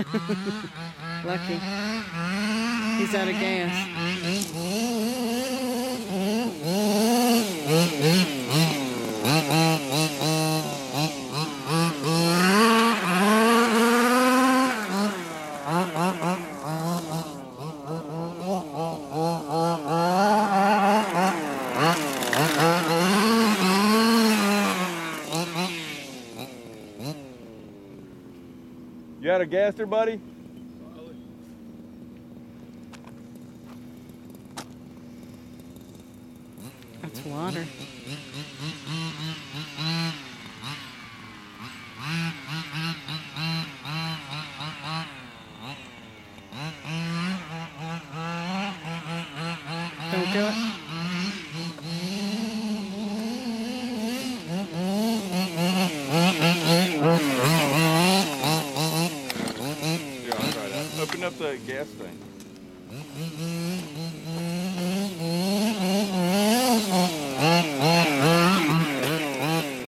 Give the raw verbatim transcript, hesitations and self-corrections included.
Lucky. He's out of gas. You out of gas there, buddy? That's water. Don't do it. Yeah, I'll try that. Open up the gas thing.